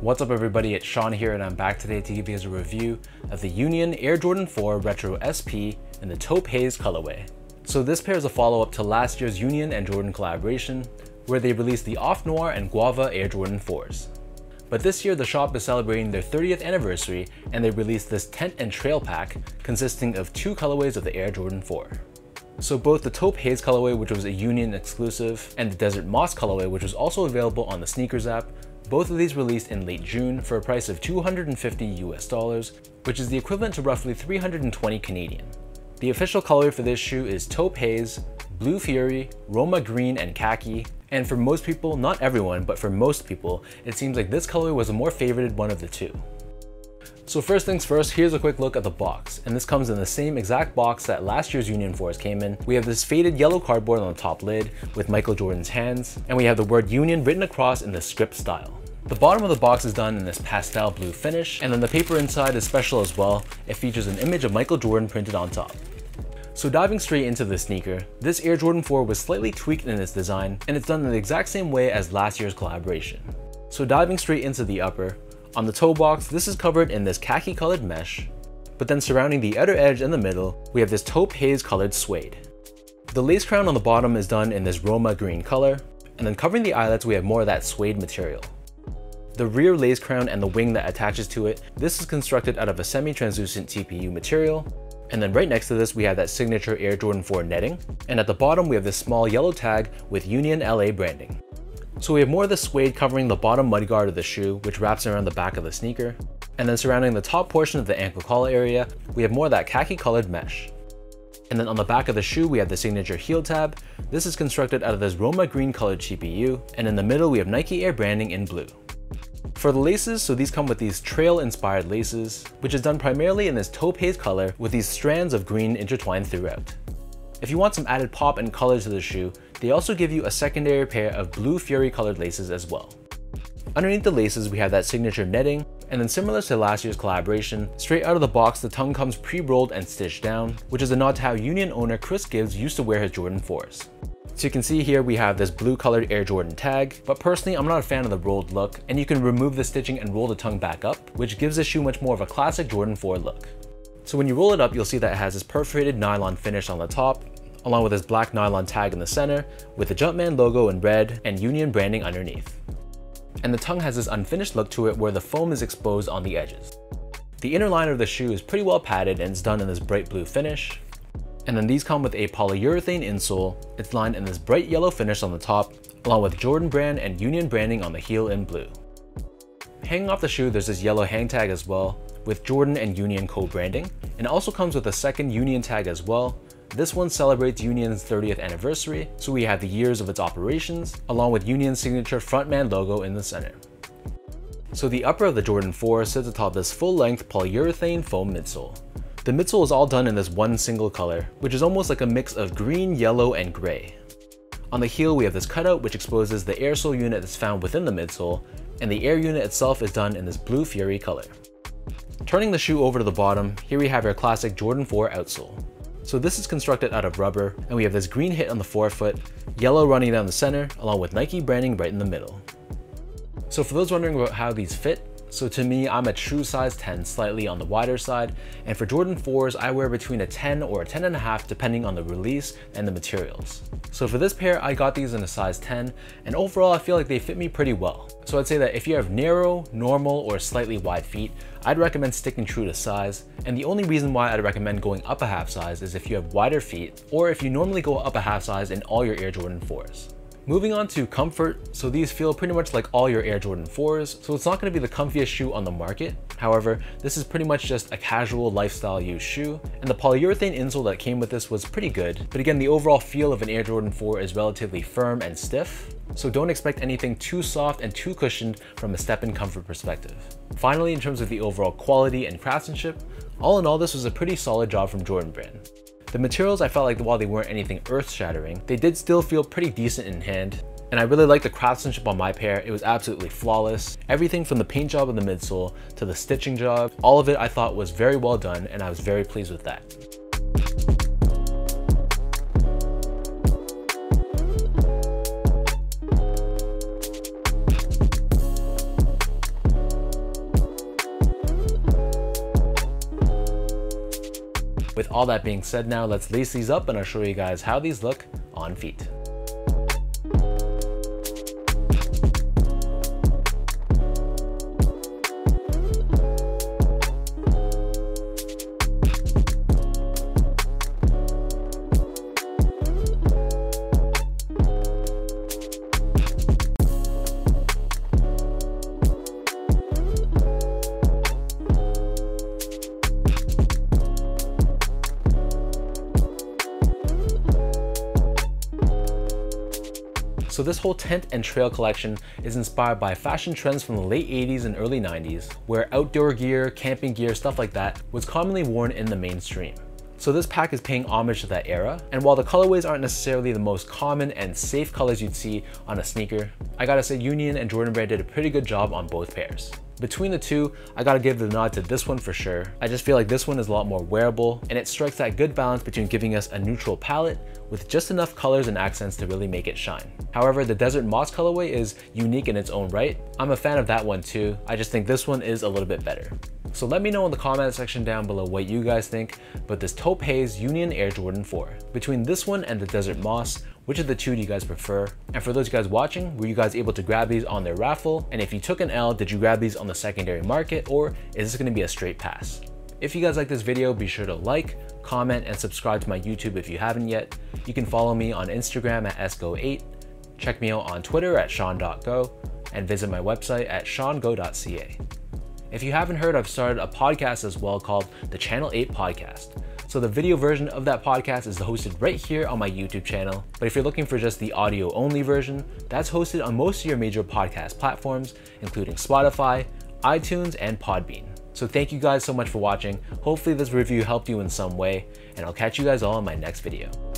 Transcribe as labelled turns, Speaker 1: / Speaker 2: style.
Speaker 1: What's up everybody, it's Sean here and I'm back today to give you guys a review of the Union Air Jordan 4 Retro SP in the Taupe Haze colorway. So this pair is a follow-up to last year's Union and Jordan collaboration, where they released the Off Noir and Guava Air Jordan 4s. But this year the shop is celebrating their 30th anniversary and they released this tent and trail pack consisting of two colorways of the Air Jordan 4. So both the Taupe Haze colorway, which was a Union exclusive, and the Desert Moss colorway, which was also available on the SNKRS app, both of these released in late June for a price of $250 US, which is the equivalent to roughly 320 Canadian. The official colorway for this shoe is Taupe Haze, Blue Fury, Roma Green, and Khaki. And for most people, not everyone, but for most people, it seems like this colorway was a more favorited one of the two. So first things first, here's a quick look at the box, and this comes in the same exact box that last year's Union 4s came in. We have this faded yellow cardboard on the top lid with Michael Jordan's hands, and we have the word Union written across in the script style. The bottom of the box is done in this pastel blue finish, and then the paper inside is special as well. It features an image of Michael Jordan printed on top. So diving straight into the sneaker, this Air Jordan 4 was slightly tweaked in its design, and it's done in the exact same way as last year's collaboration. So diving straight into the upper, on the toe box, this is covered in this khaki colored mesh, but then surrounding the outer edge in the middle, we have this Taupe Haze colored suede. The lace crown on the bottom is done in this Roma green color, and then covering the eyelets we have more of that suede material. The rear lace crown and the wing that attaches to it, this is constructed out of a semi-translucent TPU material. And then right next to this we have that signature Air Jordan 4 netting, and at the bottom we have this small yellow tag with Union LA branding. So we have more of the suede covering the bottom mudguard of the shoe, which wraps around the back of the sneaker. And then surrounding the top portion of the ankle collar area, we have more of that khaki colored mesh. And then on the back of the shoe we have the signature heel tab. This is constructed out of this Roma green colored TPU, and in the middle we have Nike Air branding in blue. For the laces, so these come with these trail inspired laces, which is done primarily in this Taupe Haze color with these strands of green intertwined throughout. If you want some added pop and color to the shoe, they also give you a secondary pair of Blue Fury colored laces as well. Underneath the laces we have that signature netting, and then similar to last year's collaboration, straight out of the box the tongue comes pre-rolled and stitched down, which is a nod to how Union owner Chris Gibbs used to wear his Jordan 4s. So you can see here we have this blue colored Air Jordan tag, but personally I'm not a fan of the rolled look, and you can remove the stitching and roll the tongue back up, which gives the shoe much more of a classic Jordan 4 look. So when you roll it up, you'll see that it has this perforated nylon finish on the top, along with this black nylon tag in the center, with the Jumpman logo in red and Union branding underneath. And the tongue has this unfinished look to it where the foam is exposed on the edges. The inner liner of the shoe is pretty well padded and it's done in this bright blue finish. And then these come with a polyurethane insole. It's lined in this bright yellow finish on the top, along with Jordan brand and Union branding on the heel in blue. Hanging off the shoe, there's this yellow hang tag as well, with Jordan and Union co-branding, and it also comes with a second Union tag as well. This one celebrates Union's 30th anniversary, so we have the years of its operations, along with Union's signature frontman logo in the center. So the upper of the Jordan 4 sits atop this full-length polyurethane foam midsole. The midsole is all done in this one single color, which is almost like a mix of green, yellow, and gray. On the heel we have this cutout which exposes the air sole unit that's found within the midsole, and the air unit itself is done in this Blue Fury color. Turning the shoe over to the bottom, here we have our classic Jordan 4 outsole. So this is constructed out of rubber, and we have this green hit on the forefoot, yellow running down the center, along with Nike branding right in the middle. So for those wondering about how these fit, so to me, I'm a true size 10, slightly on the wider side, and for Jordan 4s, I wear between a 10 or a 10.5 depending on the release and the materials. So for this pair, I got these in a size 10, and overall I feel like they fit me pretty well. So I'd say that if you have narrow, normal, or slightly wide feet, I'd recommend sticking true to size, and the only reason why I'd recommend going up a half size is if you have wider feet, or if you normally go up a half size in all your Air Jordan 4s. Moving on to comfort, so these feel pretty much like all your Air Jordan 4s, so it's not going to be the comfiest shoe on the market. However, this is pretty much just a casual lifestyle use shoe, and the polyurethane insole that came with this was pretty good, but again the overall feel of an Air Jordan 4 is relatively firm and stiff, so don't expect anything too soft and too cushioned from a step-in comfort perspective. Finally, in terms of the overall quality and craftsmanship, all in all this was a pretty solid job from Jordan brand. The materials, I felt like while they weren't anything earth-shattering, they did still feel pretty decent in hand, and I really liked the craftsmanship on my pair. It was absolutely flawless. Everything from the paint job of the midsole to the stitching job, all of it I thought was very well done, and I was very pleased with that. With all that being said now, let's lace these up and I'll show you guys how these look on feet. So this whole tent and trail collection is inspired by fashion trends from the late 80s and early 90s, where outdoor gear, camping gear, stuff like that was commonly worn in the mainstream. So this pack is paying homage to that era, and while the colorways aren't necessarily the most common and safe colors you'd see on a sneaker, I gotta say Union and Jordan Brand did a pretty good job on both pairs. Between the two, I gotta give the nod to this one for sure. I just feel like this one is a lot more wearable, and it strikes that good balance between giving us a neutral palette with just enough colors and accents to really make it shine. However, the Desert Moss colorway is unique in its own right. I'm a fan of that one too. I just think this one is a little bit better. So let me know in the comment section down below what you guys think about this Taupe Haze Union Air Jordan 4. Between this one and the Desert Moss, which of the two do you guys prefer? And for those guys watching, were you guys able to grab these on their raffle? And if you took an L, did you grab these on the secondary market, or is this gonna be a straight pass? If you guys like this video, be sure to like, comment, and subscribe to my YouTube if you haven't yet. You can follow me on Instagram at sgo8, check me out on Twitter at sean.go, and visit my website at seango.ca. If you haven't heard, I've started a podcast as well called the Channel 8 Podcast. So the video version of that podcast is hosted right here on my YouTube channel. But if you're looking for just the audio only version, that's hosted on most of your major podcast platforms, including Spotify, iTunes, and Podbean. So thank you guys so much for watching. Hopefully this review helped you in some way, and I'll catch you guys all in my next video.